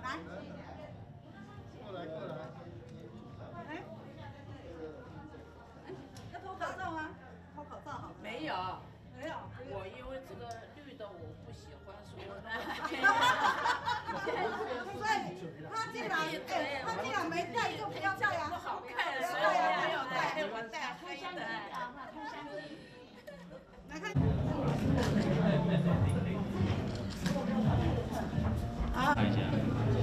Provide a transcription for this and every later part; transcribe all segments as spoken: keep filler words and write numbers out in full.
来。 过来过来。 哎，要脱口罩吗？脱口罩好。 没有。 没有。 我因为这个绿的我不喜欢，所以我。 所以他既然哎，他既然没戴就不要戴啊。 不好看，所以我没有戴，我戴黑的。看相机。 来看。好。看一下。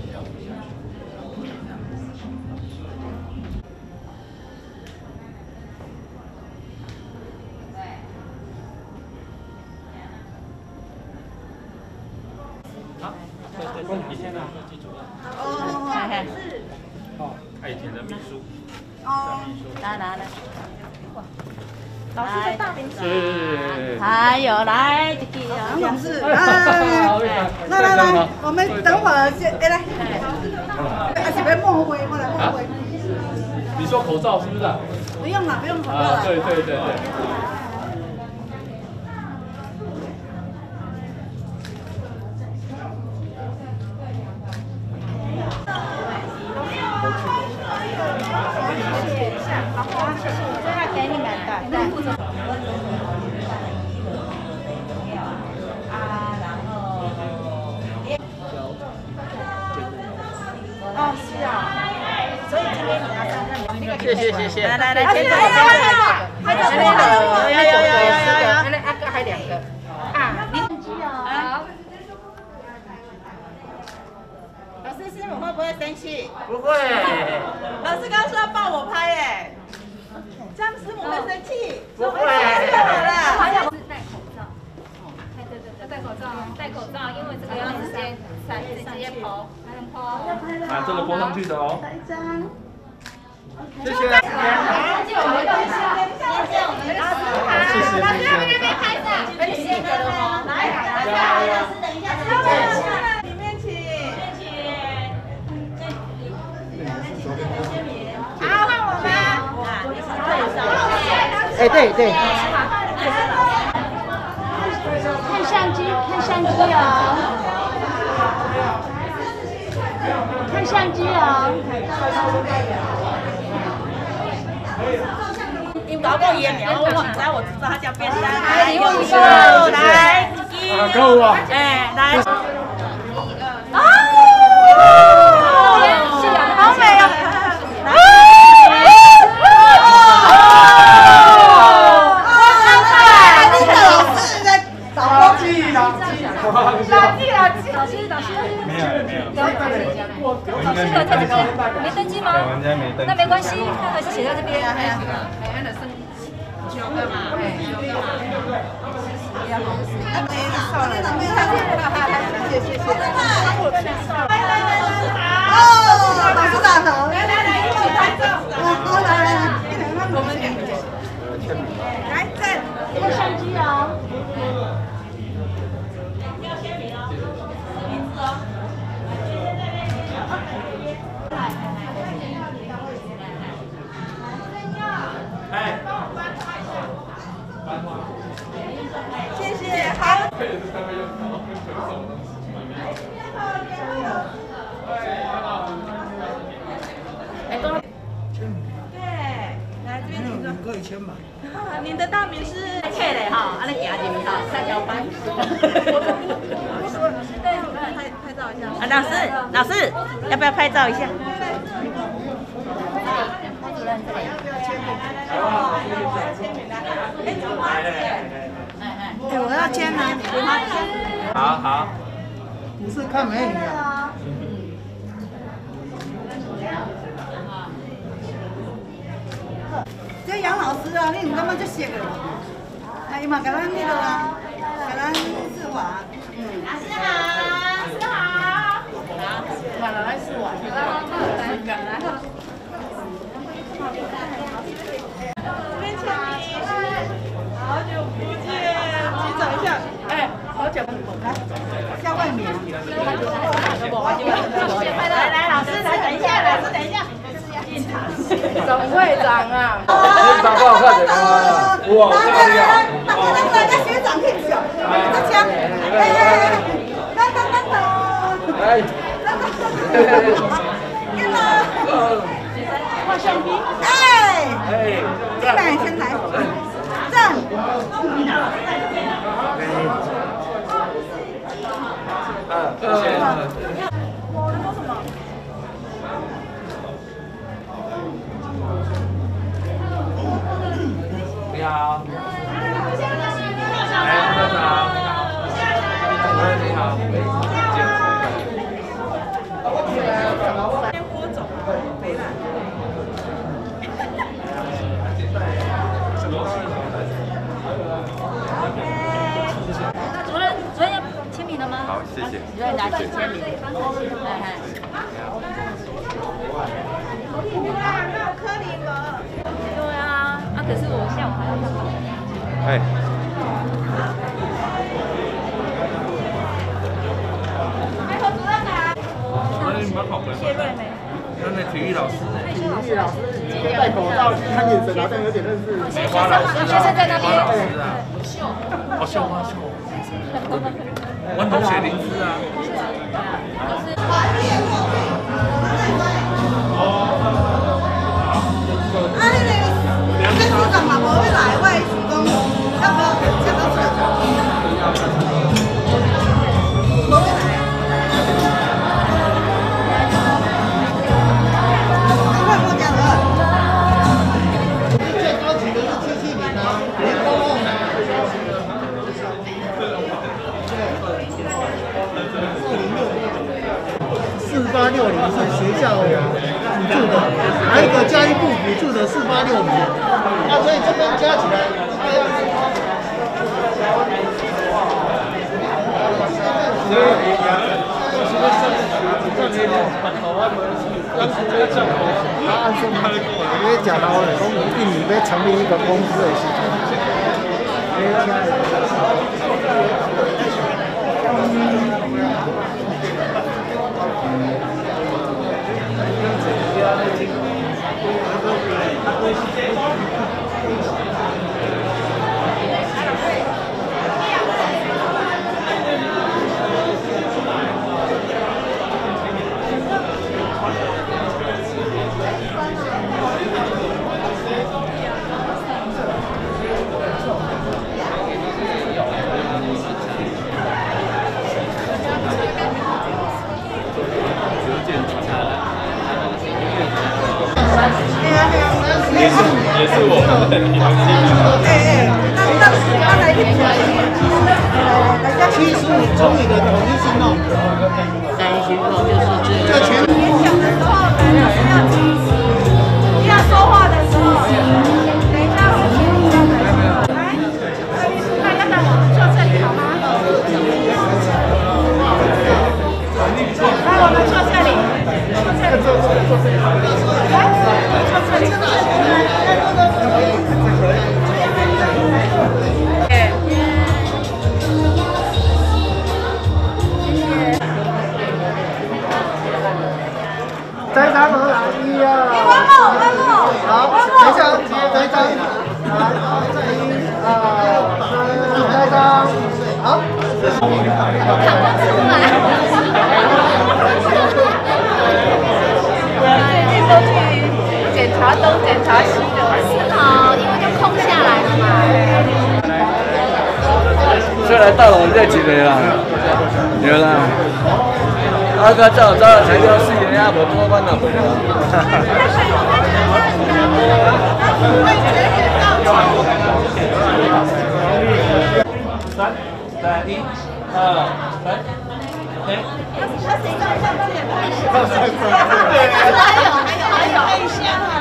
好，对对，你先拿记主任。 哦，是。 哦，爱田的秘书。 哦， 来来来。老师的大名字。 是。 还有来这个杨董事，来来来来，我们等会儿先，哎来，还是别莫回，我来莫回。 你说口罩是不是？ 不用了，不用口罩啊， 了。 对对对对。 哦，是啊，所以今天你要上任。 谢谢谢谢。 来来来，先这个，先这个。还有有有有有有有有。来，阿哥还两个。啊，林基哦。老师，师母会不会生气？ 不会。 老师刚刚说要抱我拍耶，这样师母会生气？ 不会。 好了。 还有是戴口罩。对对对，要戴口罩，戴口罩，因为这个要直接晒，直接剖，还能剖。 啊，这个播上去的哦。 来一张。 谢谢。 借我们用一下，借我们老师好，老师他们那边拍照，很谢谢了哦。来，老师等一下， 里面请。 好，换我们。 哎，对对。 看相机，看相机哦，看相机哦。 你搞过烟苗，我唔知，我只知道它叫便当。 来，你用一个，来， 啊，够了。 哎，来。 哦， 好美啊！ 没有没有， 老师有在这边没登记吗？ 人家没登记。 那没关系，他还是写在这边。哎， 哎，那生九个嘛，哎，九个嘛。 没了，没了，没了，谢谢谢谢。来来来来，哦，老师长好，来来来，一起拍照。好，来来来，我们两个。来，站， 看相机哦。 哎， 谢谢，好。 哎，对，来这边请坐。 可以签嘛？ 您的大名是 K 嘞哈，安尼行入去哈，三摇班。拍拍照一下。啊，老师，老师，要不要拍照一下？ 班主任这里。 哎，我要签啊！ 好好。 不是看美女啊。 这杨老师啊，你唔感觉足熟个？哎，伊嘛甲咱迄个啊，甲咱试玩。嗯。老师好，老师好。好， 买了来试玩。来来来，来来。 这边签名。好久不见，击掌一下。哎，好久。 来，校外面。 来来，老师来等一下，老师等一下。 总会长啊！ 学长不好看的吗？哇，漂亮！ 来来来，学长听小，这枪，来来来，来来来来， 来。 画橡皮。哎。哎。进来，先来。正。 嗯，谢谢。 我的说什么？ 你好。哎，科长，你好。主任你好。 先播种，没来。 主任，主任要签名了吗？ 好，谢谢。 主任来请签名。哎哎。对啊，啊可是我下午还要干嘛？ 哎。 主任，你们好朋友。谢瑞美。那那体育老师呢？ 体育老师戴口罩，看眼神好像有点认识。 学生学生在那边。 哦，绣花绣。我同学林芝啊。 啊，那个跟组长嘛，不会来，我是讲要不要讲到这？不会来。快过奖了。 最高级的是七七零啊，联通哦。四八六零是学校补助的，还有一个教育部补助的四八六零，啊，所以这边加起来，他按说他因为讲到了，讲印尼要成立一个公司的系统， 也是也是我们的你们记得。 哎哎，那那那来一瓶，来来来， 七十五公里的统一行动， 单一行动就是这全。 演讲的时候，来老师要提示，要说话的时候，等一下我请一下来。来，那要等我们坐这里好吗？来，我们坐这里，坐这里，坐坐坐这里。来，坐这里。 摘章和来一啊！ 弯路，弯路。 好，等一下，摘章。来，一、二、三，摘章。好。 看不出来。最近都去检查东检查西的，是哦，因为就空下来了嘛。 虽然到了我们这几个啦，有啦。阿哥照照了才六四年啊，我多班了不了。 三、三、一、二、三，哎。 还有还有还有，可以先来。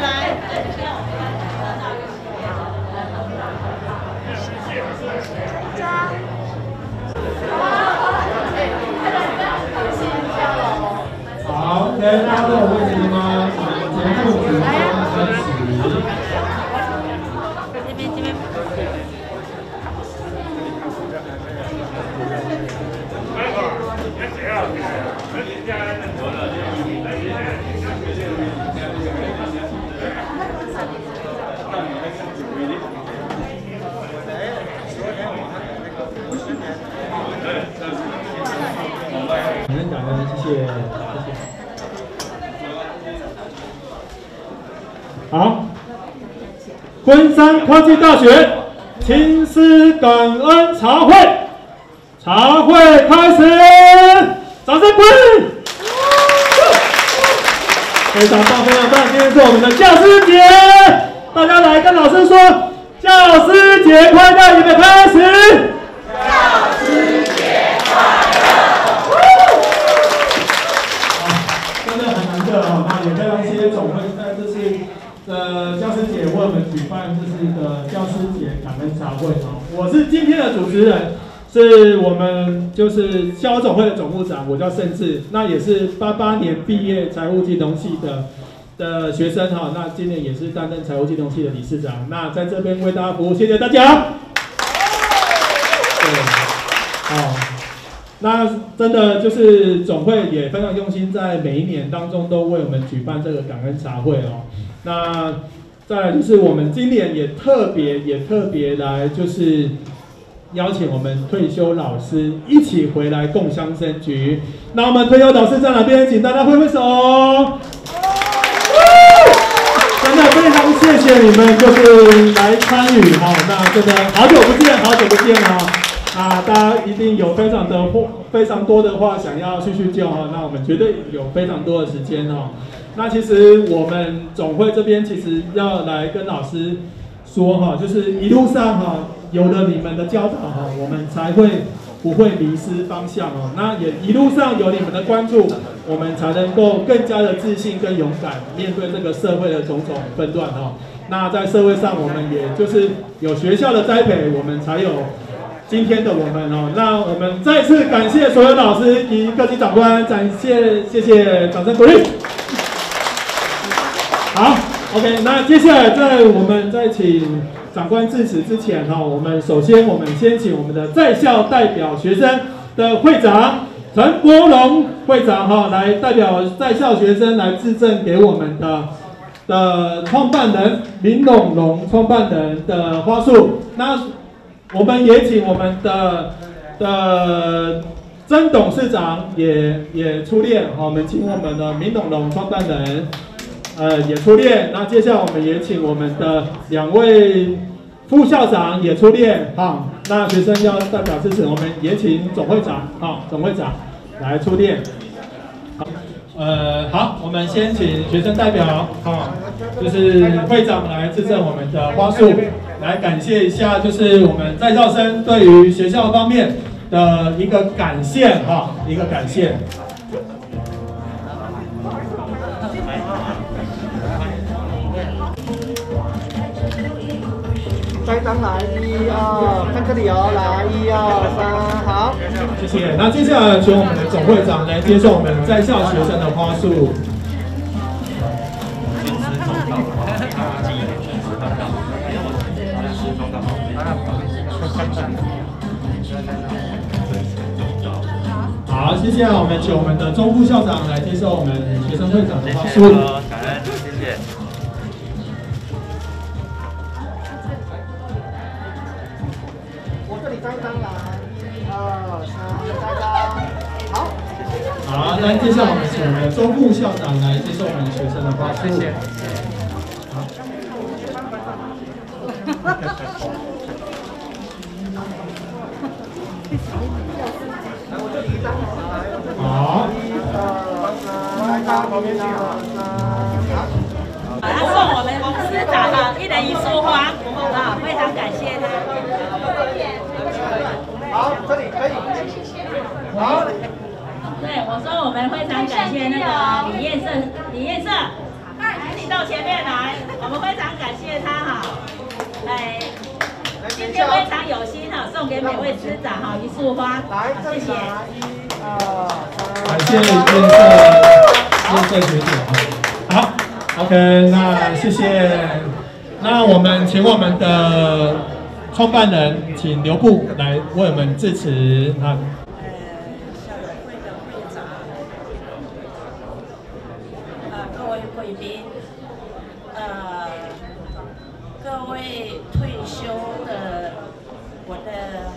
好，大家都有问题吗？节目即将开始。 这边这边。 很感恩，谢谢。 好，昆山科技大学青师感恩茶会，茶会开始，掌声鼓励！非常棒，非常棒！今天是我们的教师节，大家来跟老师说教师节快乐！预备开始。教师节快乐！真的很难得哦，那也非常谢谢总会在这次的教师节为我们举办这是一个教师节感恩茶会哦。我是今天的主持人，是我们就是校总会的总务长，我叫盛志，那也是八八年毕业财务金融系的的学生哈，那今年也是担任财务金融系的理事长，那在这边为大家服务，谢谢大家。对，好。那真的就是总会也非常用心，在每一年当中都为我们举办这个感恩茶会哦。那再来就是我们今年也特别也特别来就是邀请我们退休老师一起回来共襄盛举。那我们退休老师在哪边？请大家挥挥手。真的非常谢谢你们，就是来参与哈。那真的好久不见，好久不见啊！啊，大家一定有非常的非常多的话想要叙叙旧哈，那我们绝对有非常多的时间哈。那其实我们总会这边其实要来跟老师说哈，就是一路上哈，有了你们的教导哈，我们才会不会迷失方向哦。那也一路上有你们的关注，我们才能够更加的自信跟勇敢面对这个社会的种种纷乱哈。那在社会上，我们也就是有学校的栽培，我们才有今天的我们哦。那我们再次感谢所有老师及各级长官，感谢谢谢，掌声鼓励。好 ，OK， 那接下来在我们在请长官致辞之前哈，我们首先我们先请我们的在校代表学生的会长陈国龙会长哈，来代表在校学生来致赠给我们的的创办人林龙龙创办人的花束。那我们也请我们的的曾董事长也也出列，我们请我们的林龙龙创办人。呃，也出列。那接下来我们也请我们的两位副校长也出列，好，那学生要代表支持，我们也请总会长，好，总会长来出列。好，呃，好，我们先请学生代表，好，就是会长来致赠我们的花束，来感谢一下，就是我们在校生对于学校方面的一个感谢，哈，一个感谢。 栽赃来，一二，看这里哦，来，一二三，好， 谢谢。那接下来请我们的总会长来接受我们在校学生的花束。好，接下来我们请我们的钟副校长来接受我们学生会长的花束。 感恩，谢谢。 栽赃来，一二三，栽赃，好， 好，那接下来我们请我们的钟副校长来接受我们学生的花束。谢谢。好。 来，我这里一张， 好。 一二三，栽赃，旁边去，好。 他送我们师长哈一人一束花啊，非常感谢他。 好，这里可以。好。 对，我说我们非常感谢那个李彦胜，李彦胜，请你到前面来，我们非常感谢他哈。哎，今天非常有心哈，送给每位师长哈一束花， 来， 谢谢。 一二三。 感谢彦胜，彦胜学姐。好 ，OK， 那谢谢。那我们请我们的创办人，请刘部来为我们致辞啊。 呃，校友会的会长，呃，各位贵宾，呃，各位退休的我的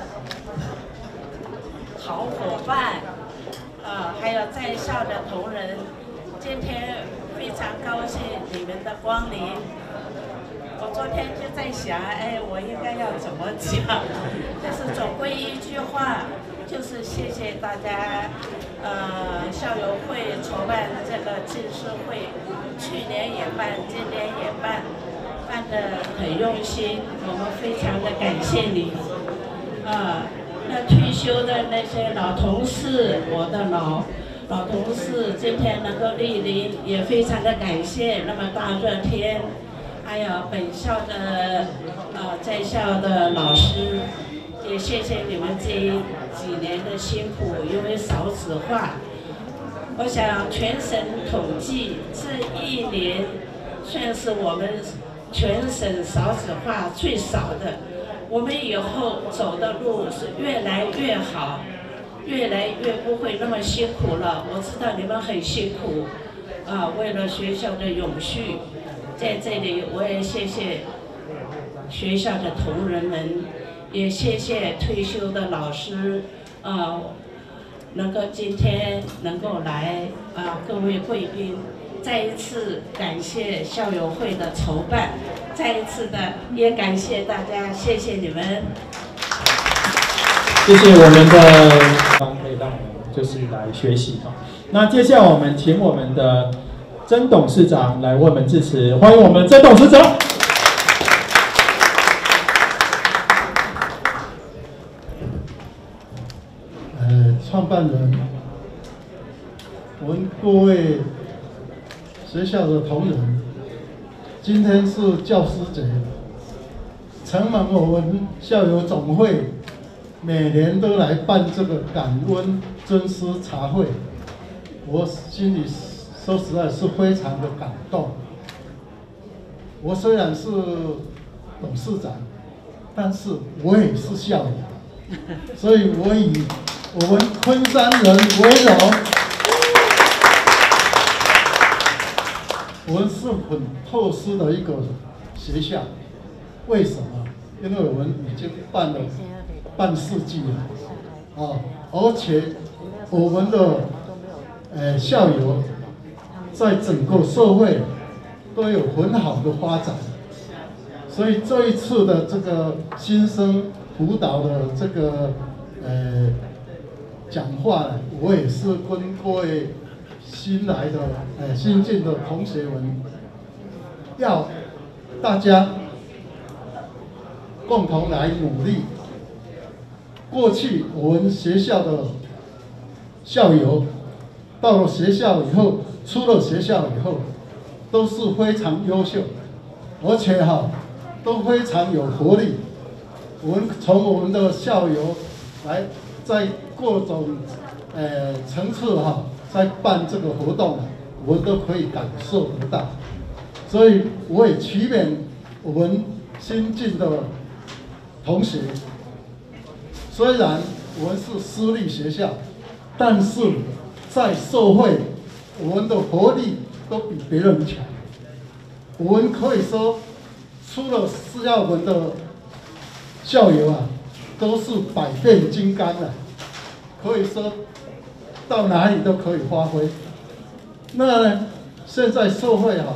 好伙伴，呃，还有在校的同仁，今天非常高兴你们的光临。 我昨天就在想，哎，我应该要怎么讲？但是总归一句话，就是谢谢大家。呃，校友会筹办这个进士会，去年也办，今年也办，办得很用心，我们非常的感谢你。啊，那退休的那些老同事，我的老老同事今天能够莅临，也非常的感谢。那么大热天，还有本校的呃在校的老师，也谢谢你们这几年的辛苦。因为少子化，我想全省统计这一年算是我们全省少子化最少的。我们以后走的路是越来越好，越来越不会那么辛苦了。我知道你们很辛苦，啊，为了学校的永续，在这里我也谢谢学校的同仁们，也谢谢退休的老师，啊，能够今天能够来，啊，各位贵宾。再一次感谢校友会的筹办，再一次的也感谢大家，谢谢你们。 谢谢我们的方可以让我们就是来学习哈。那接下来我们请我们的曾董事长来为我们致辞，欢迎我们曾董事长。 呃，创办人，我们各位。学校的同仁，今天是教师节，承蒙我们校友总会每年都来办这个感恩尊师茶会，我心里说实在是非常的感动。我虽然是董事长，但是我也是校友，所以我以我们昆山人为荣。我们是很特殊的一个学校，为什么？因为我们已经办了半世纪了，啊，而且我们的呃校友在整个社会都有很好的发展，所以这一次的这个新生辅导的这个呃讲话呢，我也是跟各位。新来的、呃新进的同学们，要大家共同来努力。过去我们学校的校友到了学校以后，出了学校以后，都是非常优秀，而且哈都非常有活力。我们从我们的校友来，在各种呃层次哈。在办这个活动，我们都可以感受得到，所以我也期勉我们新进的同学，虽然我们是私立学校，但是在社会，我们的活力都比别人强。我们可以说，出了四校门的校友啊，都是百变金刚啊，可以说。到哪里都可以发挥。那呢，现在社会哈、啊、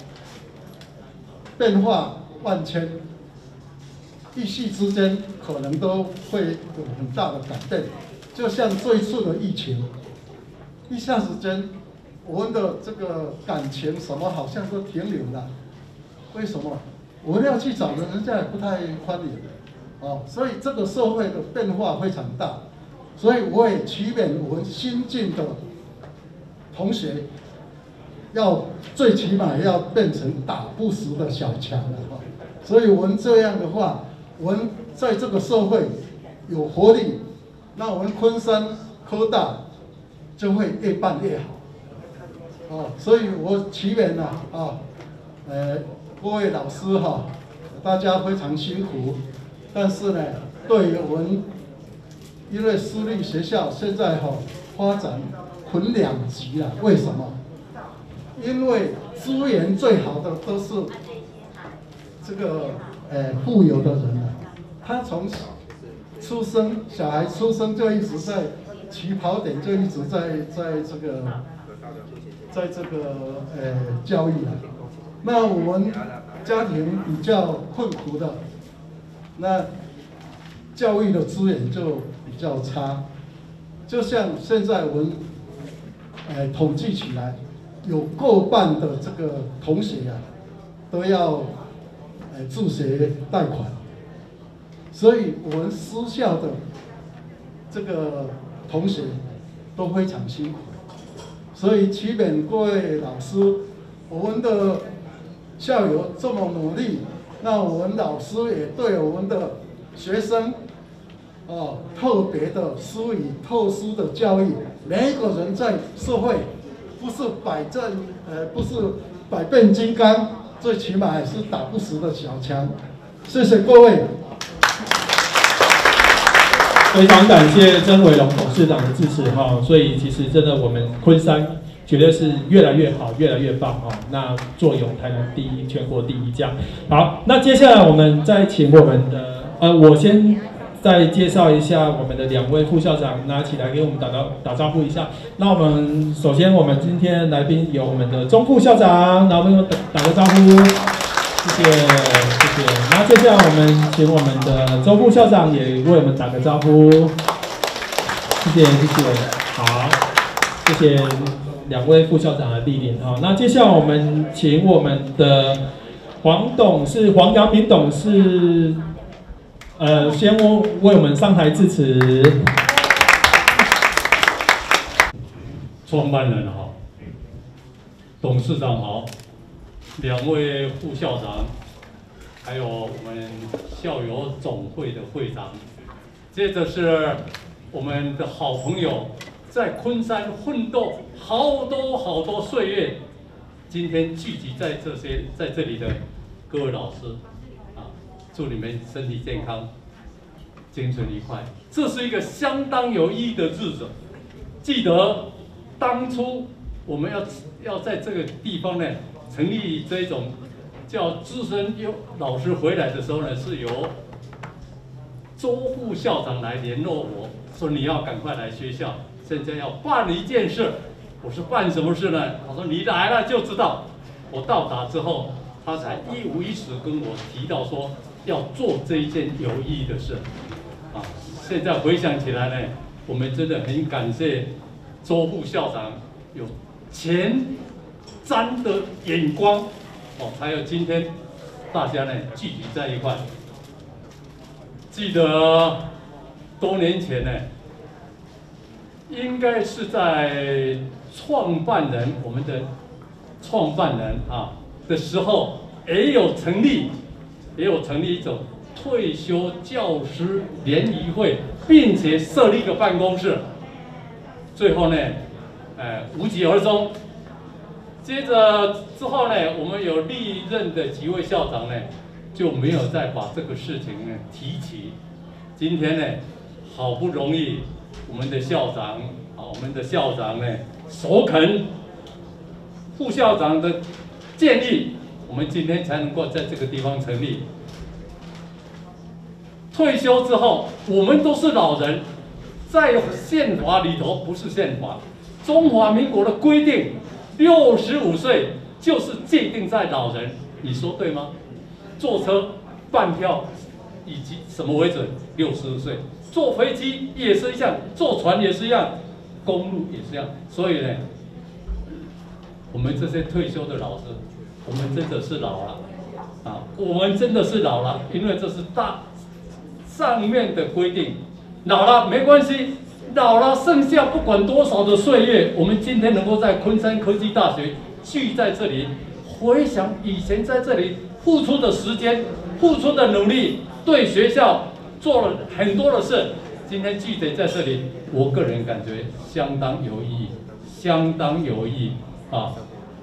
变化万千，一夕之间可能都会有很大的改变。就像这一次的疫情，一下子间，我们的这个感情什么好像都停留了。为什么？我们要去找人，人家也不太欢迎。哦，所以这个社会的变化非常大。所以我也期勉我们新进的同学，要最起码要变成打不死的小强了哈。所以我们这样的话，我们在这个社会有活力，那我们昆山科大就会越办越好。哦，所以我期勉呢啊，呃，各位老师哈，大家非常辛苦，但是呢，对于我们。因为私立学校现在哈、哦、发展分两极了，为什么？因为资源最好的都是这个呃富有的人了，他从出生小孩出生就一直在起跑点，就一直在在这个在这个呃教育了。 那我们家庭比较困苦的，那教育的资源就比较差。就像现在我们，呃，统计起来，有过半的这个同学啊，都要，呃，助学贷款，所以我们私校的这个同学都非常辛苦。所以期勉各位老师，我们的校友这么努力，那我们老师也对我们的学生。哦，特别的施以特殊的教育，每一个人在社会不是百战，呃，不是百变金刚，最起码还是打不死的小强。谢谢各位。 非常感谢曾伟龙董事长的支持哈，所以其实真的我们昆山绝对是越来越好，越来越棒哈。那坐拥台南第一、全国第一这样。好，那接下来我们再请我们的呃，我先。再介绍一下我们的两位副校长，拿起来给我们打打打招呼一下。那我们首先，我们今天来宾有我们的钟副校长，那我们打打个招呼，谢谢谢谢。那接下来我们请我们的周副校长也为我们打个招呼，谢谢谢谢。好，谢谢两位副校长的莅临哈。那接下来我们请我们的黄董事黄阳明董事。呃，先为为我们上台致辞。 创办人好，董事长好，两位副校长，还有我们校友总会的会长，接着是我们的好朋友，在昆山奋斗好多好多岁月，今天聚集在这些在这里的各位老师。祝你们身体健康，精神愉快。这是一个相当有意义的日子。记得当初我们要要在这个地方呢成立这种叫资深优老师回来的时候呢，是由周副校长来联络我说你要赶快来学校，现在要办一件事。我说办什么事呢？他说你来了就知道。我到达之后，他才一五一十跟我提到说。要做这一件有意义的事，啊！现在回想起来呢，我们真的很感谢周副校长有前瞻的眼光，哦，才有今天大家呢聚集在一块。记得多年前呢，应该是在创办人我们的创办人啊的时候，也有成立。也有成立一种退休教师联谊会，并且设立一个办公室。最后呢，呃，无疾而终。接着之后呢，我们有历任的几位校长呢，就没有再把这个事情呢提起。今天呢，好不容易我们的校长，啊，我们的校长呢，首肯副校长的建议。我们今天才能够在这个地方成立。退休之后，我们都是老人，在宪法里头不是宪法，中华民国的规定，六十五岁就是界定在老人，你说对吗？坐车半票以及什么为准？六十岁。坐飞机也是一样，坐船也是一样，公路也是一样。所以呢，我们这些退休的老师。我们真的是老了，啊，我们真的是老了，因为这是大上面的规定，老了没关系，老了剩下不管多少的岁月，我们今天能够在昆山科技大学聚在这里，回想以前在这里付出的时间、付出的努力，对学校做了很多的事，今天聚集在这里，我个人感觉相当有意义，相当有意义啊。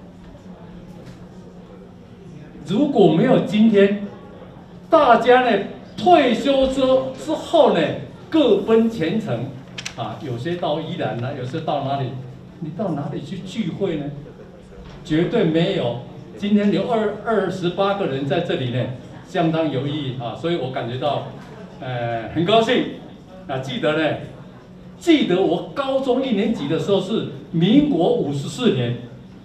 如果没有今天，大家呢退休之之后呢各奔前程，啊，有些到宜兰了，有些到哪里？你到哪里去聚会呢？绝对没有。今天有二二十八个人在这里呢，相当有意义啊！所以我感觉到，呃，很高兴。啊，记得呢，记得我高中一年级的时候是民国五十四年，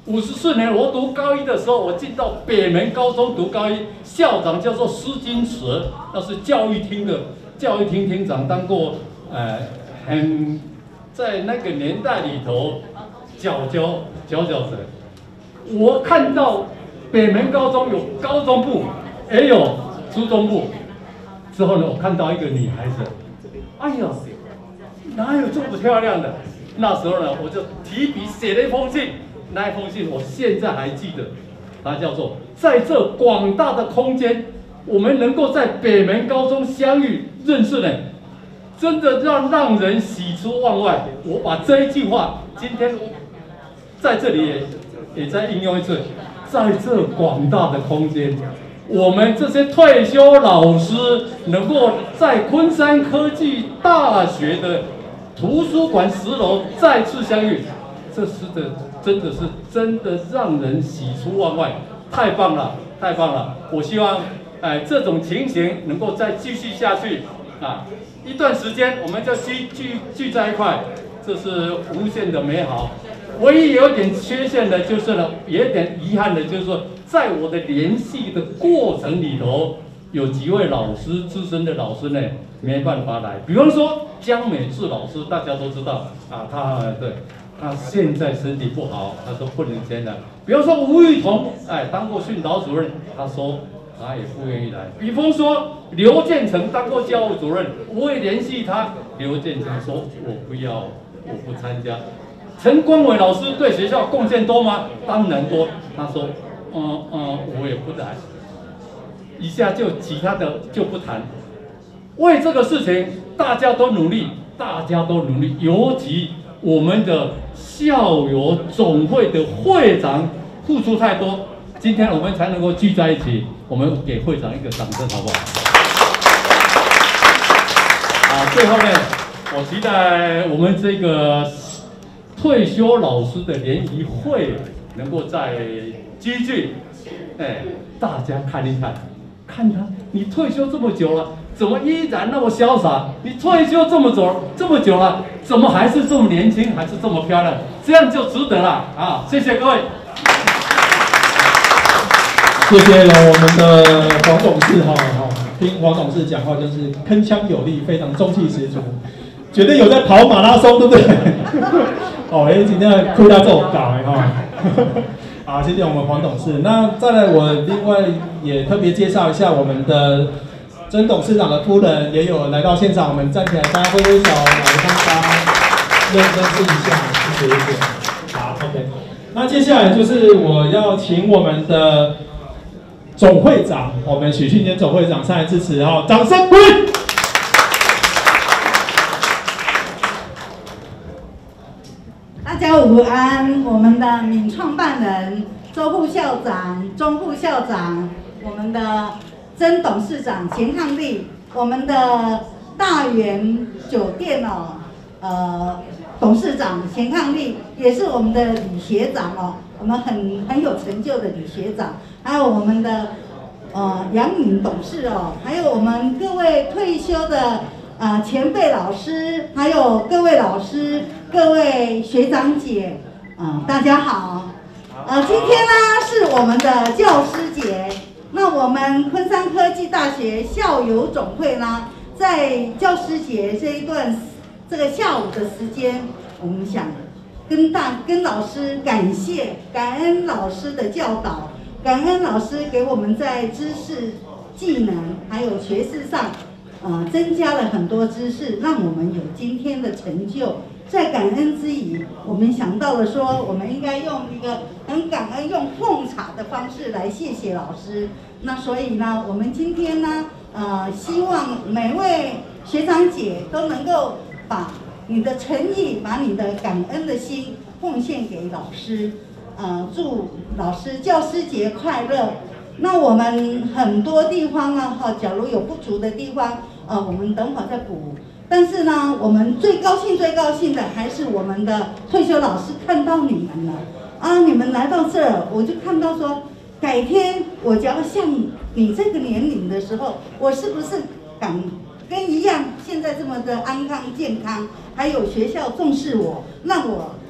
五十四年我读高一的时候，我进到北门高中读高一，校长叫做施金池，那是教育厅的教育厅厅长，当过呃很在那个年代里头佼佼佼佼者。我看到北门高中有高中部，也有初中部。之后呢，我看到一个女孩子，哎呀，哪有这么漂亮的？那时候呢，我就提笔写了一封信。那一封信我现在还记得，它叫做“在这广大的空间，我们能够在北门高中相遇认识呢，真的让让人喜出望外。”我把这一句话今天在这里也也再应用一次，在这广大的空间，我们这些退休老师能够在昆山科技大学的图书馆十楼再次相遇，这是的。真的是真的让人喜出望外，太棒了，太棒了！我希望，哎，这种情形能够再继续下去啊！一段时间我们就聚聚聚在一块，这是无限的美好。唯一有一点缺陷的就是呢，有一点遗憾的就是说，在我的联系的过程里头，有几位老师，资深的老师呢，没办法来。比方说江美智老师，大家都知道啊，他对。他现在身体不好，他说不能签了。比方说吴玉彤，哎，当过训导主任，他说他也不愿意来。比方说刘建成当过教务主任，我也联系他，刘建成说我不要，我不参加。陈光伟老师对学校贡献多吗？当然多。他说，嗯嗯，我也不来。一下就其他的就不谈。为这个事情，大家都努力，大家都努力，尤其我们的校友总会的会长付出太多，今天我们才能够聚在一起。我们给会长一个掌声，好不好？啊，最后呢，我期待我们这个退休老师的联谊会能够再积聚，哎，大家看一看，看他，你退休这么久了，怎么依然那么潇洒？你退休这么久这么久了，怎么还是这么年轻，还是这么漂亮？这样就值得了啊！谢谢各位。 谢谢了我们的黄董事哈哈，听黄董事讲话就是铿锵有力，非常中气十足，绝对有在跑马拉松，对不对？哦，哎，今天哭到这种搞哎哈。好，谢谢我们黄董事。那再来，我另外也特别介绍一下我们的曾董事长的夫人，也有来到现场，我们站起来，大家挥挥手，来帮他认认识一下，谢谢谢谢。好 ，OK。那接下来就是我要请我们的总会长，我们许训坚总会长上来支持哈，掌声鼓励。 大家午安，我们的闽创办人周副校长、钟副校长，我们的曾董事长钱抗利，我们的大元酒店哦，呃，董事长钱抗利，也是我们的李学长哦，我们很很有成就的李学长，还有我们的呃杨敏董事哦，还有我们各位退休的呃前辈老师，还有各位老师、各位学长姐，啊、呃，大家好。呃，今天呢是我们的教师节，那我们昆山科技大学校友总会呢，在教师节这一段这个下午的时间，我们想跟大跟老师感谢，感恩老师的教导，感恩老师给我们在知识、技能还有学识上，呃，增加了很多知识，让我们有今天的成就。在感恩之余，我们想到了说，我们应该用一个很感恩、用奉茶的方式来谢谢老师。那所以呢，我们今天呢，呃，希望每位学长姐都能够把你的诚意、把你的感恩的心奉献给老师。呃，祝老师教师节快乐。那我们很多地方呢，哈，假如有不足的地方，呃，我们等会儿再补。但是呢，我们最高兴、最高兴的还是我们的退休老师看到你们了啊！你们来到这儿，我就看到说，改天我只要像你这个年龄的时候，我是不是敢跟一样现在这么的安康健康，还有学校重视我，让我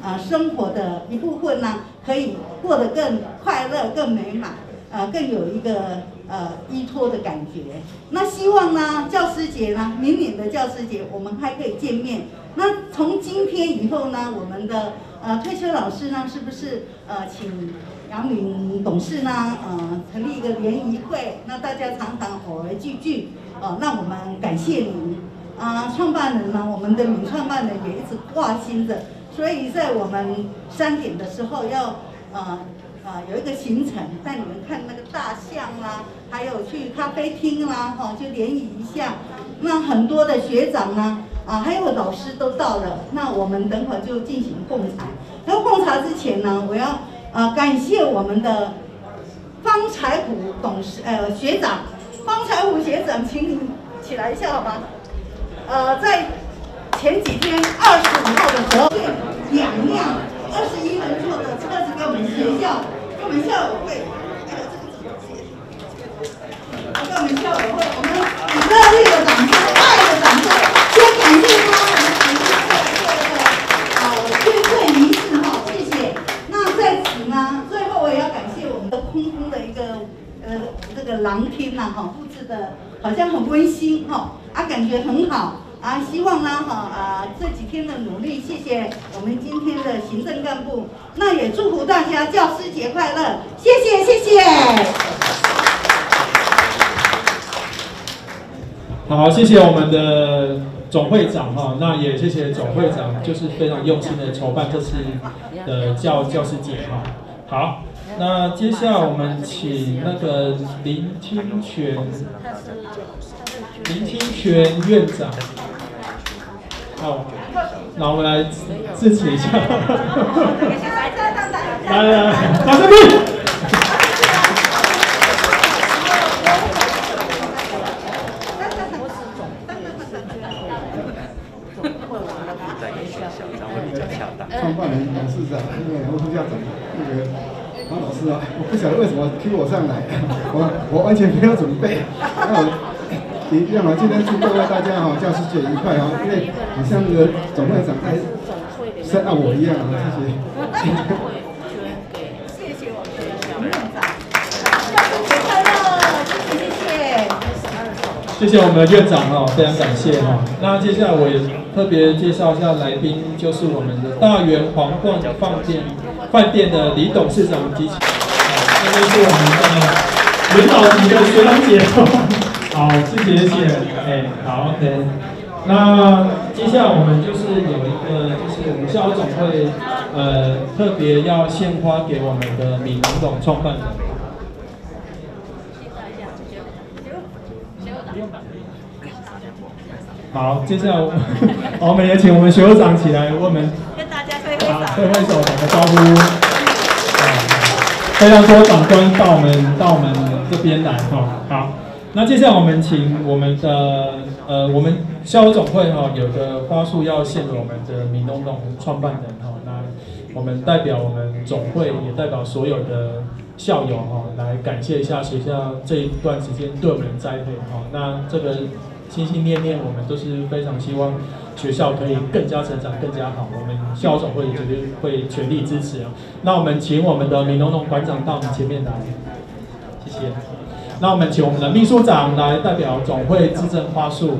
呃生活的一部分呢，可以过得更快乐、更美满，呃，更有一个呃依托的感觉。那希望呢，教师节呢，明年的教师节我们还可以见面。那从今天以后呢，我们的呃退休老师呢，是不是呃请杨敏董事呢，呃成立一个联谊会？那大家常常偶尔聚聚，呃，那我们感谢您。啊，创办人呢，我们的敏创办人也一直挂心着，所以在我们三点的时候要呃呃有一个行程，带你们看那个大象啦，还有去咖啡厅啦，哈、哦，就联谊一下。那很多的学长呢，啊，还有老师都到了，那我们等会儿就进行奉茶。那奉茶之前呢，我要呃感谢我们的方财虎董事呃学长，方财虎学长，请你起来一下好吗？呃，在前几天二十五号的时候，两辆二十一人座的车子给我们学校，给我们校友会，哎呀，这个怎么写？给我们校友会，我们以热烈的掌声、爱的掌声，先感谢他们提出这个啊捐赠仪式哈，谢谢。那在此呢，最后我也要感谢我们的空空的一个呃这个廊厅呐哈，布置的好像很温馨哈。啊，感觉很好啊！希望呢，哈啊，这几天的努力，谢谢我们今天的行政干部，那也祝福大家教师节快乐，谢谢谢谢。 好，谢谢我们的总会长哈，那也谢谢总会长，就是非常用心的筹办这次的教教师节哈。好，那接下来我们请那个林清泉。林清泉院长，好，那我们来支持一下，来来来，掌声鼓励。 创办人、董事长、那个副校长、那个黄老师啊，我不晓得为什么踢我上来，我我完全没有准备，那我。一样啊，今天祝各位大家哈，教师节愉快哈！因为好像那个总会长在深爱我一样啊，谢谢。 谢谢我们的院长，教师节快乐，谢谢谢谢。 谢谢我们的院长哈，非常感谢哈。那接下来我也特别介绍一下来宾，就是我们的大元皇冠饭店饭店的李董事长及其，这边是我们的元老级的学长姐。好，谢谢谢谢，哎，好 ，OK。那接下来我们就是有一个，就是我们校友总会，呃，特别要献花给我们的闽农董创办人。好，接下来我我们也请我们学务长起来为我们跟大家挥挥手， 挥挥手打个招呼。非常多长官到我们到我们这边来哈，好。那接下来我们请我们的呃，我们校友总会哈、哦、有个花束要献给我们的闽农董创办人哈、哦，那我们代表我们总会也代表所有的校友哈、哦、来感谢一下学校这一段时间对我们的栽培哈、哦，那这个心心念念我们都是非常希望学校可以更加成长更加好，我们校友总会绝对会全力支持啊。那我们请我们的闽农董馆长到我们前面来，谢谢。那我们请我们的秘书长来代表总会致赠花束。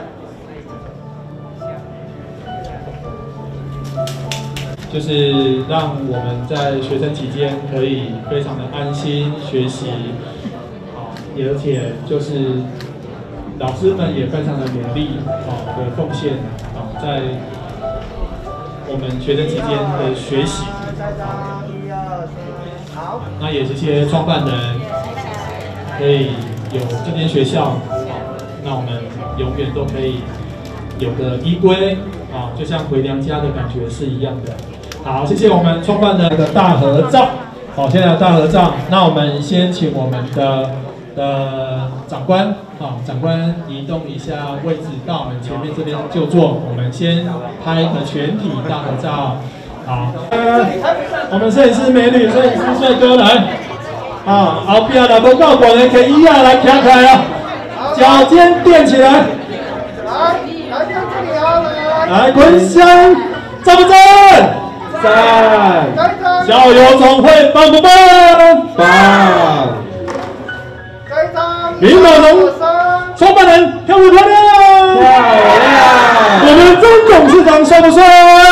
就是让我们在学生期间可以非常的安心学习，好，而且就是老师们也非常的勉励，好的奉献，好在我们学生期间的学习。好，那也谢谢创办人。可以有这间学校，那我们永远都可以有个依归啊，就像回娘家的感觉是一样的。好，谢谢我们创办人的大合照。好，现在有大合照，那我们先请我们的的长官，好，长官移动一下位置到我们前面这边就坐。我们先拍一个全体大合照。好，呃，我们摄影师美女、摄影师帅哥来。啊，后边来无够管的，可以啊，来跳开啊，脚尖垫起来，来，来到这里啊，来，来，昆香，站不站？站， 赞！校友总会棒不棒？棒！云宝龙创办人漂不漂亮？漂亮！我们曾董事长帅不帅？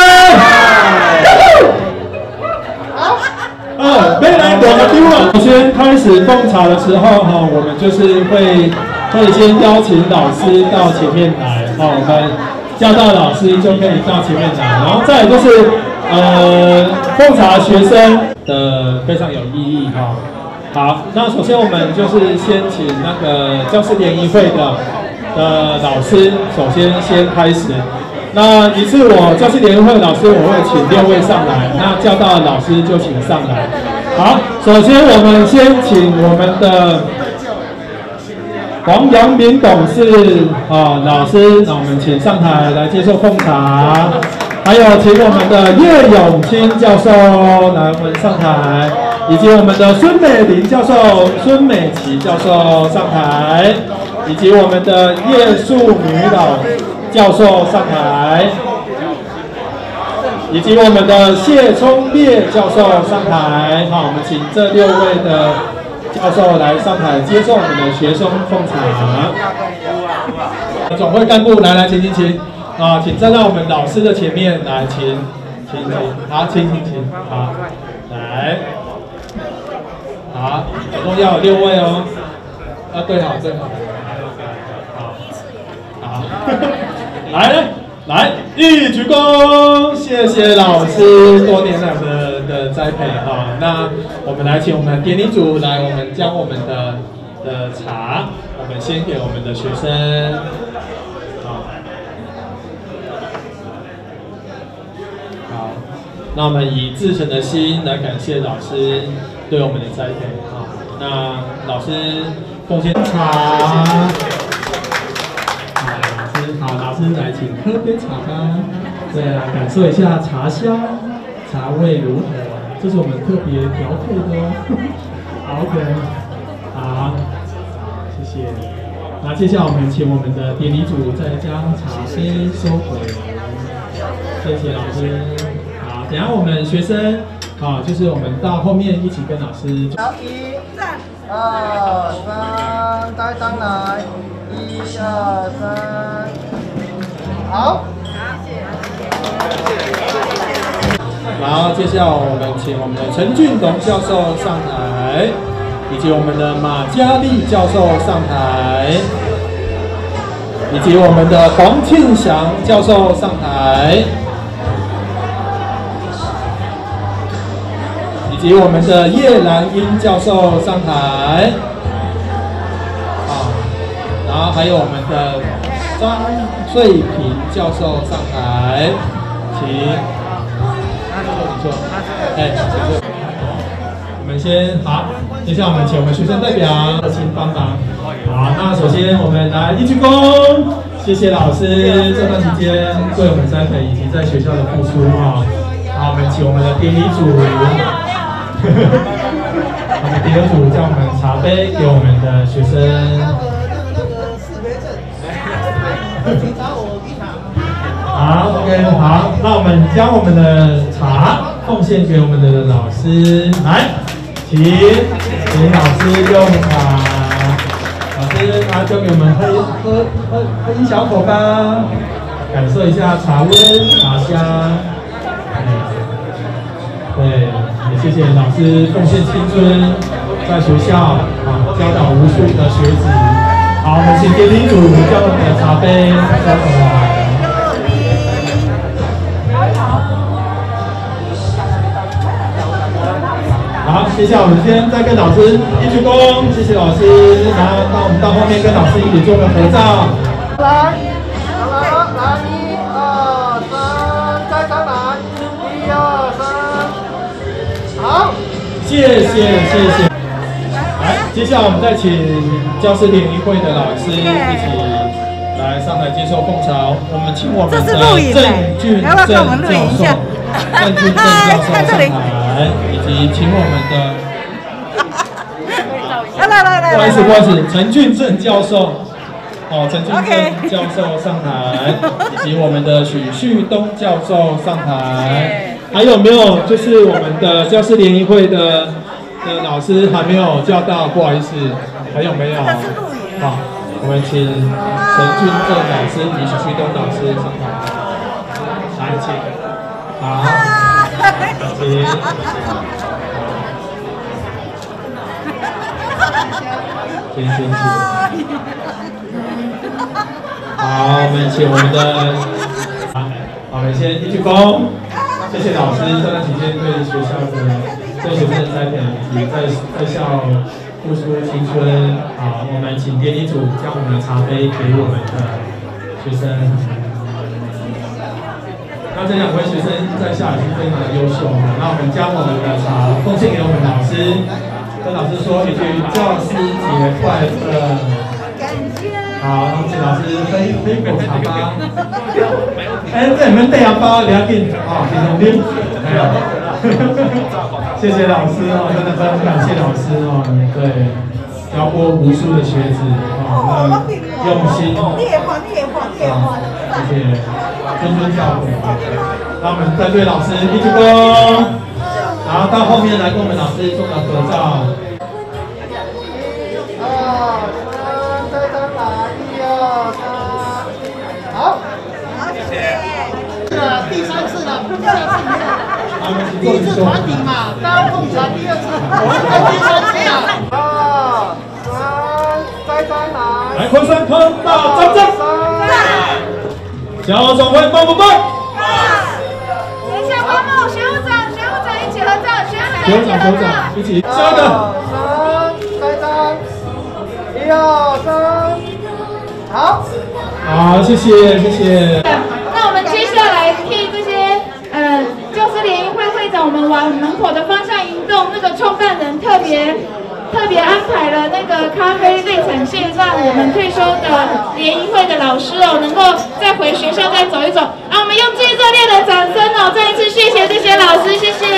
好。嗯，没来我们丢了。首先开始奉茶的时候哈，我们就是会会先邀请老师到前面来，哈，我们叫到老师就可以到前面来，然后再来就是呃奉茶学生的非常有意义哈。好，那首先我们就是先请那个教师联谊会的的老师，首先先开始。那一次我教师联谊会的老师，我会请六位上来，那叫到的老师就请上来。好，首先我们先请我们的黄阳明董事啊老师，那我们请上台来接受奉茶。还有请我们的叶永清教授来我们上台。以及我们的孙美玲教授、孙美琪教授上台，以及我们的叶树女老教授上台，以及我们的谢聪烈教授上台。好，我们请这六位的教授来上台接受我们的学生奉茶。总会干部来来，请请请啊，请站到我们老师的前面来，请请请，好，请请请，好，来。好，总共要有六位哦。啊，对好，对好。好，好，来了，来，一鞠躬，谢谢老师多年来的的栽培哈。那我们来请我们的典礼组来，我们将我们的的茶，我们先给我们的学生。好，好，那我们以至诚的心来感谢老师对我们的栽培啊，那老师奉献茶，好，老师好，老师来请喝杯茶吧，对啊，感受一下茶香，茶味如何？这是我们特别调配的哦。好 ，OK， 好，谢谢。那接下来我们请我们的典礼组再将茶杯收回，谢谢老师。好，等一下我们学生。好，就是我们到后面一起跟老师。 好，一、二、三，带上来，一、二、三，好。 然后接下来我们请我们的陈俊龙教授上台，以及我们的马嘉丽教授上台，以及我们的黄庆祥教授上台。以及我们的叶兰英教授上台，啊，然后还有我们的张穗平教授上台，请，你说，哎，请坐。我们先好，接下来我们请我们学生代表热情帮忙。好，那首先我们来一鞠躬，谢谢老师这段时间对我们栽培以及在学校的付出啊。好，我们请我们的典礼组。我们第二组将我们茶杯给我们的学生。好 ，OK， 好，那我们将我们的茶奉献给我们的老师，来，请，请老师用茶，老师拿交给我们喝喝喝喝一小口吧，感受一下茶温、茶香，对。也谢谢老师奉献青春，在学校啊教导无数的学子。好，我们请典礼组将我们的茶杯收回来。好，接下来我们先再跟老师一鞠躬，谢谢老师。然后到我们到后面跟老师一起做个合照。 来，来，来，一、二、三，再上来，一、二、三。好， 谢谢谢谢。来，接下来我们再请教师联谊会的老师一起来上台接受奉茶。我们请我们的郑俊正教授、郑俊正教授上台，以及请我们的， 来来来， 不好意思不好意思，陈俊正教授。哦，陈俊正教授上台，以及我们的许旭东教授上台。 还有没有就是我们的教师联谊会的的老师还没有叫到？不好意思，还有没有？好，我们请陈俊正老师、李许旭东老师上台，来请。好，请。请请请。好，我们请我们的。好，我们先一鞠躬，谢谢老师这段期间对学校的、对学生的栽培以及在在校付出青春。好，我们请典礼组将我们的茶杯给我们的学生。那这两位学生在校也是非常的优秀。那我们将我们的茶奉献给我们老师，跟老师说一句教师节快乐。好，请老师分分口茶吧。哎，这你们带下包，不要紧哦，请同兵。哎呀，谢谢老师哦，真的非常感谢老师哦，对，教过无数的学子哦，那用心。你也还，你也还，你也还。谢谢，谆谆教诲。那我们再对老师一鞠躬，然后到后面来跟我们老师做个合照。 好，好，谢谢。是了，第三次了，第二次没有。第一次团体嘛，当然奉茶，第二次，我们第三次了。二三，再再来。 来，昆山昆大张张。校总会棒不棒？ 棒。等一下，花木学务长，学务长一起合照，学务长学务长，学务长一起。下的。 三，再张。一二三，好。 好，谢谢，谢谢。 那我们接下来替这些呃教师联谊会会长，我们往门口的方向移动。那个创办人特别特别安排了那个咖啡内场线，让我们退休的联谊会的老师哦，能够再回学校再走一走。啊，我们用最热烈的掌声哦，再一次谢谢这些老师，谢谢。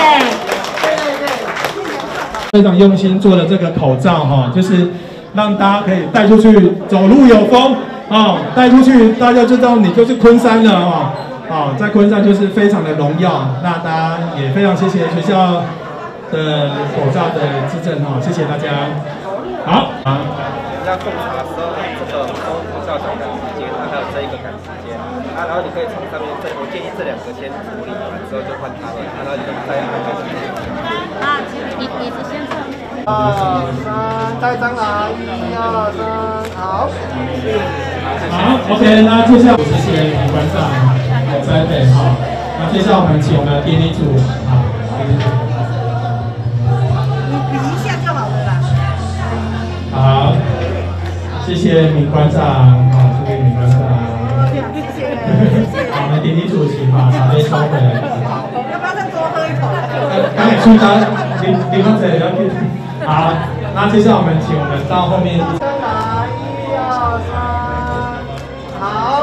非常用心做的这个口罩哈，就是让大家可以带出去走路有风。哦，带出去大家就知道你就是昆山了哦。哦，在昆山就是非常的荣耀。那大家也非常谢谢学校的口罩的质证哈，谢谢大家。好，好。 要奉茶的时候，这个都副校长赶时间，还有这一个赶时间啊，然后你可以从上面这，我建议这两个先处理完之后就换他们，然后你就再安排时间。 啊，你你是先上。 二三，再张来，一二三，好。 好 ，OK， 那接下来谢谢李馆长的栽培哈。那接下来我们请我们的典礼组啊，典礼组。 你比一下就好了啦。 好，谢谢闵馆长，好，谢谢闵馆长。 谢谢，谢谢。 好，我们典礼组请把茶杯收回来。 要不要再多喝一口？ 刚才出单，林林馆长也要去。好，那接下来我们请我们到后面。 一二三，好。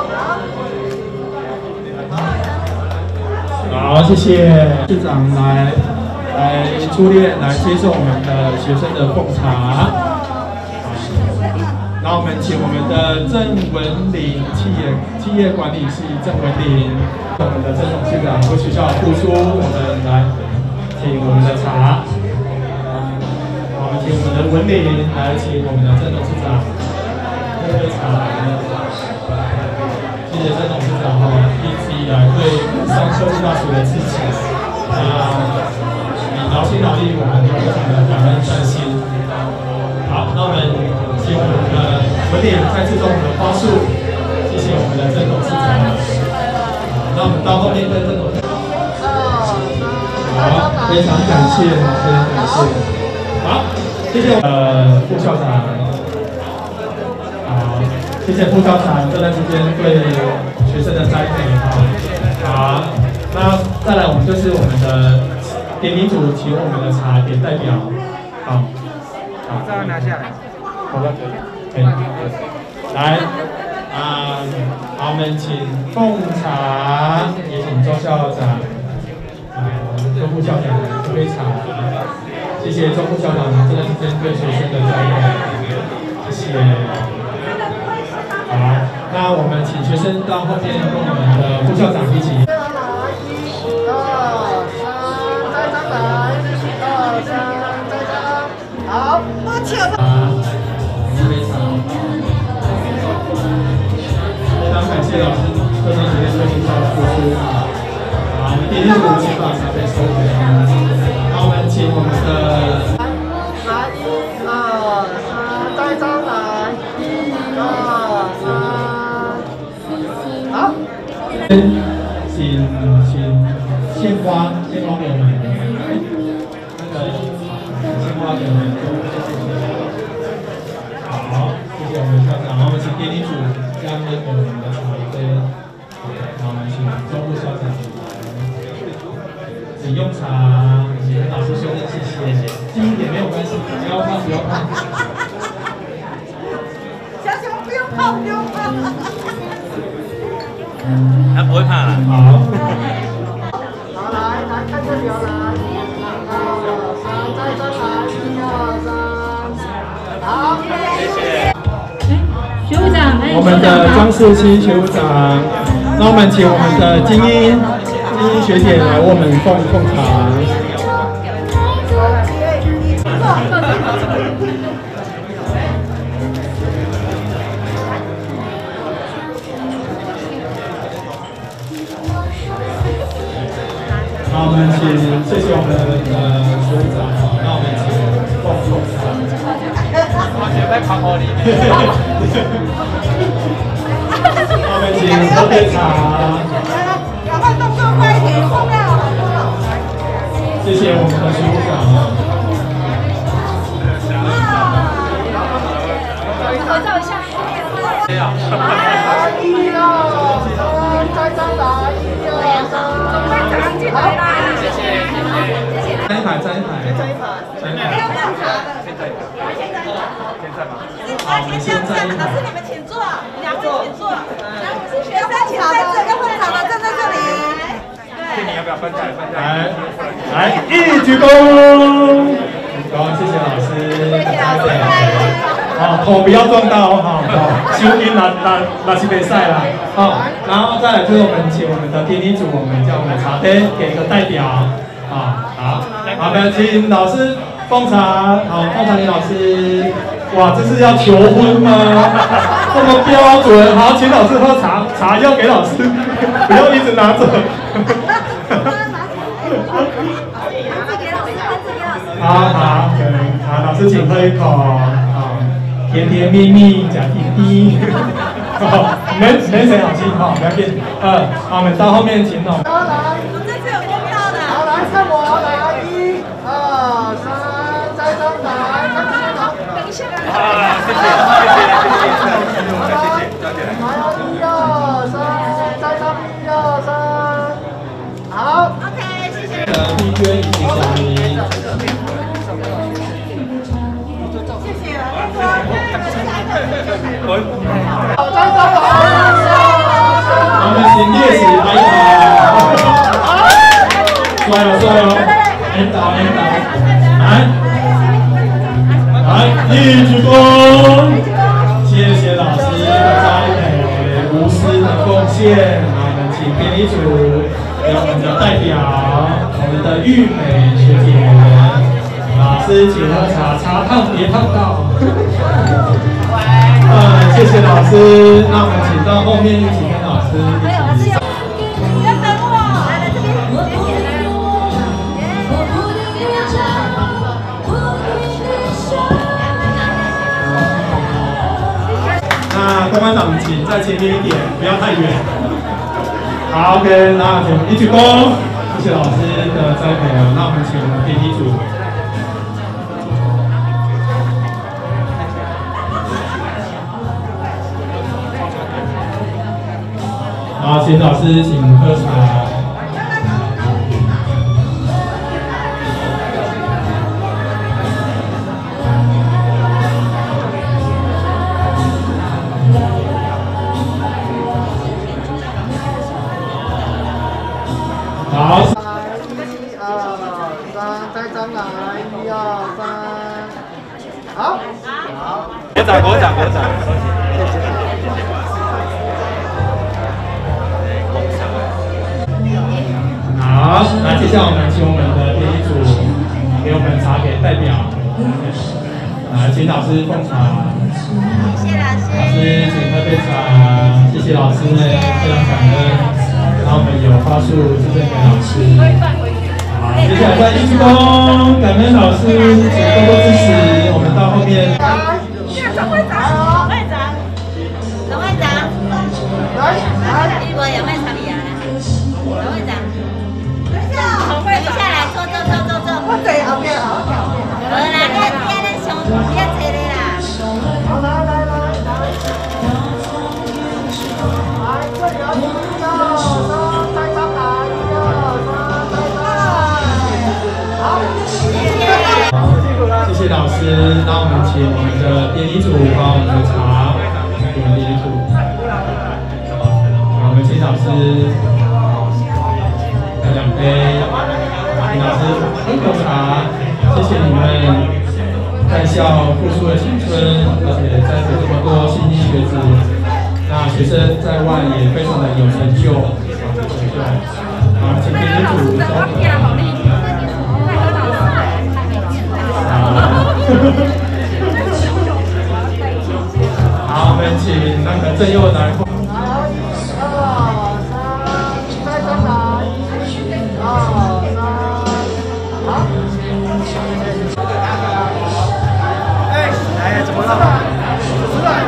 好，谢谢市长来来出列来接受我们的学生的奉茶。然后我们请我们的郑文玲企业企业管理系郑文玲，我们的郑董事长为学校付出，我们来请我们的茶。我们请我们的文玲来请我们的郑董事长喝杯茶来。谢谢郑董事长哈，一直以来对上修大学的支持，啊，你劳心劳力，我们都非常的感恩善心。好，那我们请我们的文玲再次动我们的花束，谢谢我们的郑董事长。好，那我们到后面跟郑董事长。好，非常感谢，非常感谢。好，谢谢呃副校长。好，谢谢副校长这段时间对学生的栽培哈。好，那再来我们就是我们的典礼组，请我们的茶点代表。好，好， 这样拿下来。 好的，可以，可以。来，啊，好，我们请奉茶，也请周校长，啊，周副校长这杯茶。谢谢周副校长这段时间对学生的栽培，谢谢。好，那我们请学生到后面跟我们的副校长一起。 笑啊，非常非常感谢老师这段时间对学校的付出啊。好，我们第一组先把茶杯收回来。然后我们请我们的来一二三，再张来一二三，好。 请请鲜花鲜花给我们，那个鲜花给我们。好，谢谢我们校长。然后我们请典礼组下面给我们的茶杯。然后我们请周部校长来，请用茶。请老师说声谢谢，近一点没有关系，不要怕不要怕。 小熊不用怕不用怕。 他不会怕了。 好。 好，来来看这里哦，来，一二三，再再来，一二三，好，谢谢。 学务长， 我们的张世清学务长，那我们请我们的精英精英学姐来为我们奉奉茶。那我们请谢谢我们的学务长，那我们请奉奉茶。我觉得在旁边里面。我们请喝杯茶。 赶快动作快一点，后面有很多老师。 谢谢我们的学务长。 合照一下。 来，一二三，再再来，一二三。快长进来啦！谢谢，谢谢。 摘牌，摘牌， 摘牌，摘牌。要上茶的。现在，现在，现在吗？好，我们现在。老师，你们请坐，两位请坐。来，我是学生，请在这个会场的站在这里。对。你要不要分开？分开。来， 来，一鞠躬。鞠躬，谢谢老师。谢谢老师。好，头不要撞到哈，手筋拿拿拿是别晒啦。好，然后再来就是我们请我们的典礼组，我们叫我们茶杯给一个代表。啊，好，好的，请老师奉茶。好，奉茶李老师。哇，这是要求婚吗？这么标准。好，请老师喝茶，茶要给老师，不要一直拿着。好好，对，好，老师请喝一口。好，甜甜蜜蜜假滴滴。好，没没谁好心哈，不要变。呃，好，我们到后面请老。 这次有公道的。好，来看我，来一、二、三，再上来，再上来。等一下。啊，谢谢，谢谢，谢谢，谢谢，还有一二三，再上一二三。好 ，OK， 谢谢。 丽娟以及小明。 谢谢了，好，再上来。 我们请烈士来一把。帅哦，帅哦，引导，引导，来。来，一鞠躬，谢谢老师的栽培，无私的贡献。我们请典礼组有我们的代表，我们的玉美学姐，老师请喝茶，茶烫别烫到。呃，谢谢老师，那我们请到后面一起跟老师一起。 要等我，来来这边。 那公班长，请再前面一点，不要太远。好 ，OK， 那请我们一鞠躬，谢谢老师的栽培哦。那我们请我们典礼组。好，请老师请喝茶。好。 一二三，再上来，一二三，好，好。 国长，国长，国长，谢谢。 好，那接下来我们请我们的典礼组给我们茶给代表。 来，请老师奉茶。 谢谢老师。 老师，请喝杯茶。谢谢老师呢，非常感恩。然后我们有花束赠给老师。好，接下来在一鞠躬，感恩老师，请多多支持。我们到后面。 总会长，总会长，总会长，来，一博有没有参与啊？总会长，等一下，总会长，下来坐坐坐坐坐。我坐后边，后边。好啦，你你你上别坐咧啦。好，来来来来。来，这里有一二三，再上来，一二三，再上来。好，谢谢。 谢谢老师，那我们请我们的典礼组帮我们的茶，给我们典礼组。我们请老师要两杯，请老师一口茶，谢谢你们在校付出的青春，而且栽培这么多新兴学子，那学生在外也非常的有成就，有成就。啊，请典礼组中。好，我们请那个郑佑来。 哎，哎，怎么了？出来。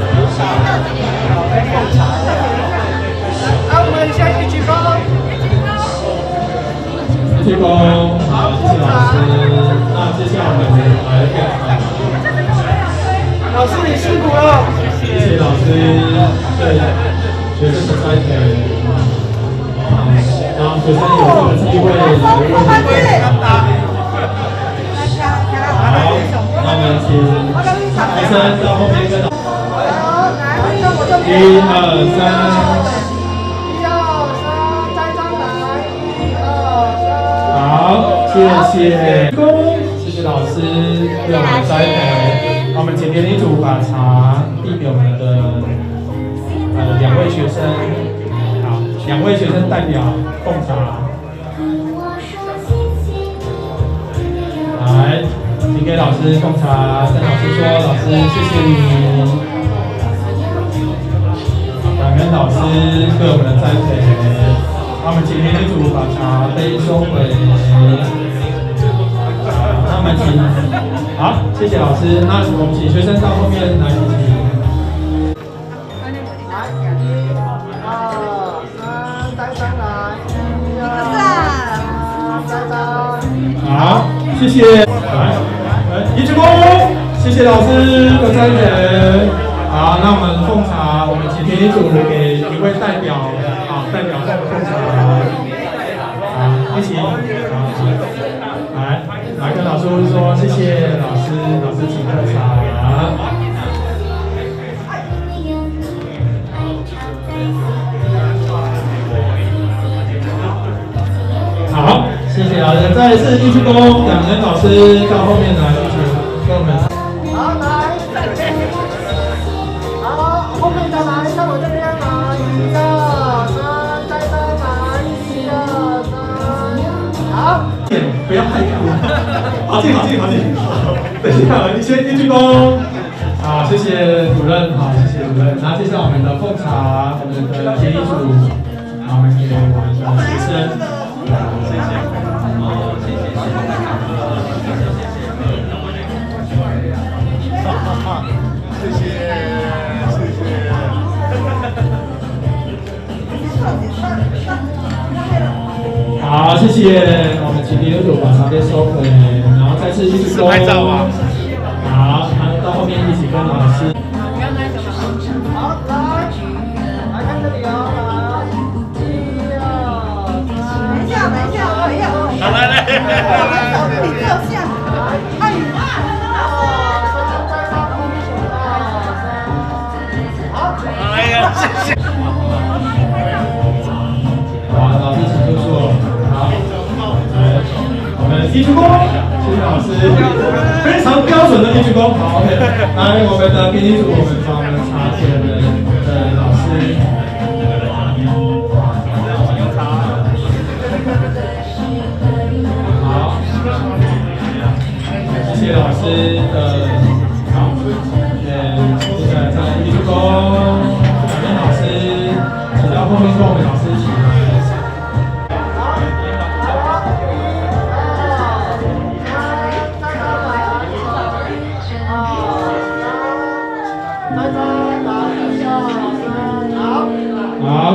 啊，我们先一鞠躬。 一鞠躬，好，谢谢老师。那接下来我们来一个。 老师，你辛苦了。 谢谢老师对学生的栽培，让学生有这个机会来问你。好，那我们请学生到后面跟老师。一二三。一二三，再上来。一二三。好，谢谢。谢谢老师对我们的栽培。我们请典礼组把茶递给我们的呃两位学生，好，两位学生代表奉茶，来，请给老师奉茶，跟老师说，老师谢谢你，感恩老师对我们的栽培。我们请典礼组把茶杯收回。那我们请，好，谢谢老师。那我们请学生到后面来一起。来，一、二、三，再上来，一、二、三，再上。好，谢谢。来，来，一鞠躬，谢谢老师的栽培。好，那我们奉茶，我们请典礼组给一位代表，好，代表奉茶。好，一起，好，来。来跟老师说谢谢老师，老师请喝茶。好，谢谢老师，再一次一鞠躬，感恩老师到后面来一起跟我们。好，来，好，后面再来，到我这边来，一二三，再上来，一二三，好。不要害怕，好进好进好进，等一下，你先一鞠躬，好，谢谢主任，好，谢谢主任。然后接下来我们的奉茶，我们的典礼组，好，我们给我们的学生，谢谢，好，谢谢，谢谢，谢谢，好，谢谢。我们请典礼组把茶杯收回，然后再次一鞠躬。拍照啊。好，然后到后面一起跟老师。好，来，来看这里哦，来，一二三。等一下，等一下，我也有。好，来来来来来。手比较像。哎呀。好，哎呀，谢谢。好，老师请就坐。好，来，我们一鞠躬，谢谢老师，非常标准的一鞠躬。好 ，OK， 来，我们的典礼组，我们把我们茶点的的老师，好，谢谢老师的。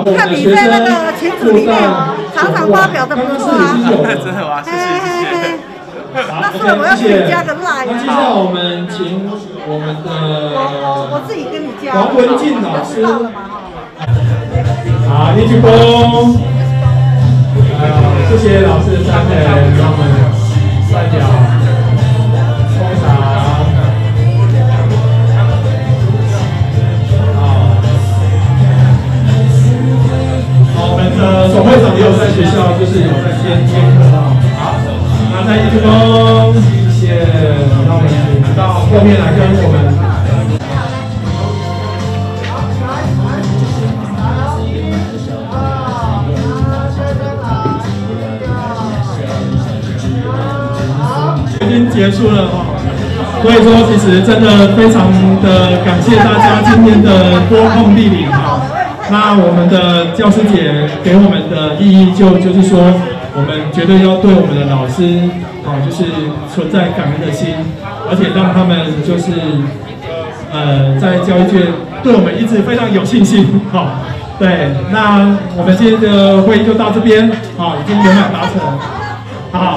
看你在那个群组里面哦，常常发表的不错啊。 真的吗？谢谢谢谢。 那是我要给你加个 line。 那接下来我们请我们的我我自己跟你加。 王文静老师。 知道了嘛哈。好，一鞠躬。哎呀，谢谢老师的栽培，让我们代表通常。我们的总会长也有在学校，就是有在兼兼课啊。好，那再一鞠躬，谢谢。那我们请到后面来跟我们。已经结束了哈，所以说其实真的非常的感谢大家今天的多空莅临哈。那我们的教师节给我们的意义就就是说，我们绝对要对我们的老师，啊，就是存在感恩的心，而且让他们就是，呃，在教育界对我们一直非常有信心，好，对，那我们今天的会议就到这边，好，已经圆满达成，好。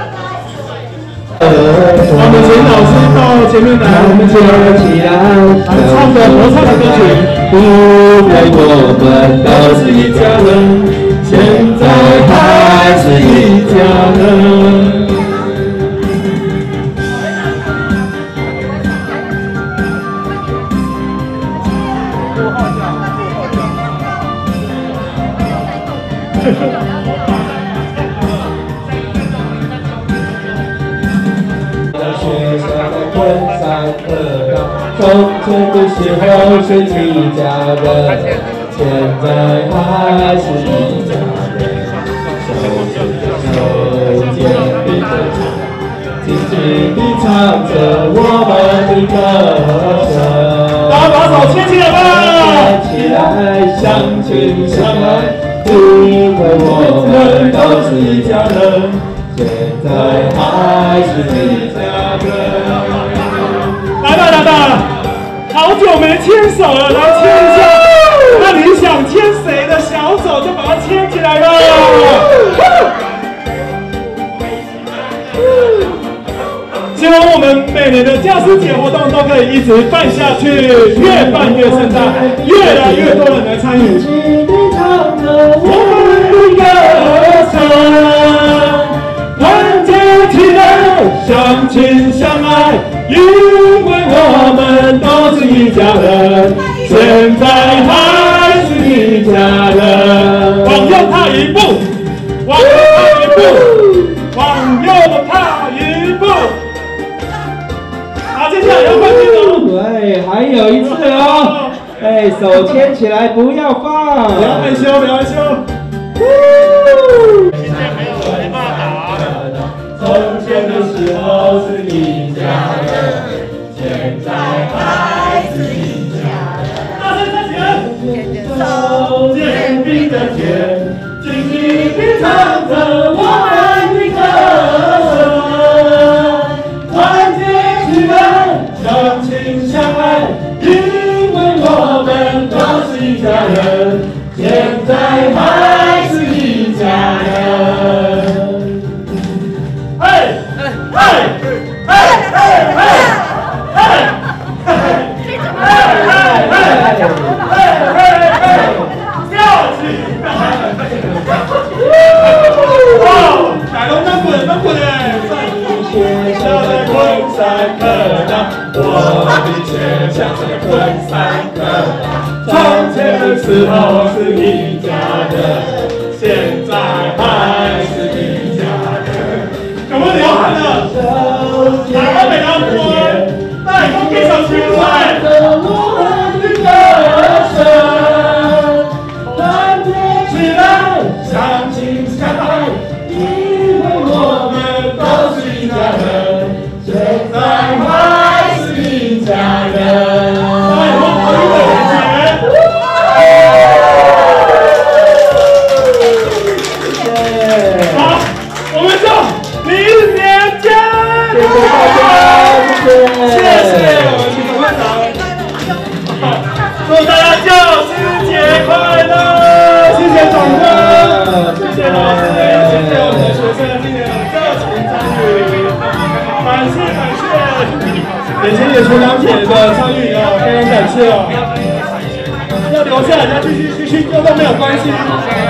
我们请老师到前面来，我们接起来，来唱着合唱的歌曲。因为我们都是一家人，现在还是一家人。从前的时候是一家人，现在还是一家人。手牵手，肩并着肩，紧紧地唱着我们的歌声。大家把手牵起来吧！牵起来，相亲相爱，因为我们都是一家人，现在还是一家人。来吧来吧，好久没牵手了，来牵一下。那你想牵谁的小手，就把它牵起来吧。希望我们每年的教师节活动都可以一直办下去，越办越盛大，越来越多人来参与。唱着我们的歌声，团结起来，相亲相爱，因为我们都是一家人，现在还是一家人。往右踏一步，往右踏一步，往右踏一步。好，接下来要换镜头。 对，还有一次哦。哎，手牵起来，不要放。 不要害羞，不要害羞。 今天没有没办法打。从前的时候是一家人，现在还是一家人。 大声唱起来！ 手肩并着肩，紧紧地唱着我们的歌声，团结起来，相亲相爱，因为我们都是一家人，现在还是一家人。哎哎哎哎哎哎哇！大龙能滚能滚哎！学校在昆山课堂，我的学校在昆山课堂。从前的时候是一家人，现在还是一家人。有没有流汗了？哪个没流汗？那你给手举出来。相亲相爱，因为我们都是一家人，现在还是一家人。哎，我好一个感觉。好，我们就明年见。谢谢大家，谢谢我们总会长。祝大家教师节快乐！ 也谢谢学长姐的参与啊，非常感谢哦。要留下来，要继续继续就都没有关系。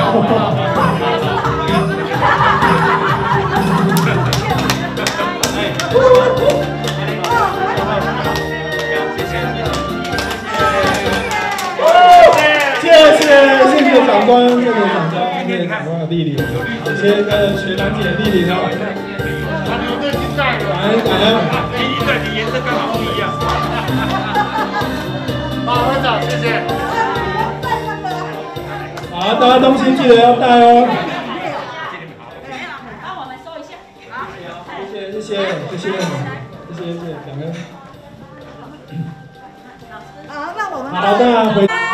谢谢谢谢长官，谢谢长官，谢谢长官的莅临，谢谢跟学长姐莅临哦。感恩感恩。第一个你颜色刚好不一样。好，会长，谢谢。好，大家东西记得要带哦。 帮我们收一下。好， 谢谢谢谢谢谢谢谢谢感恩。 好，那我们好的，回。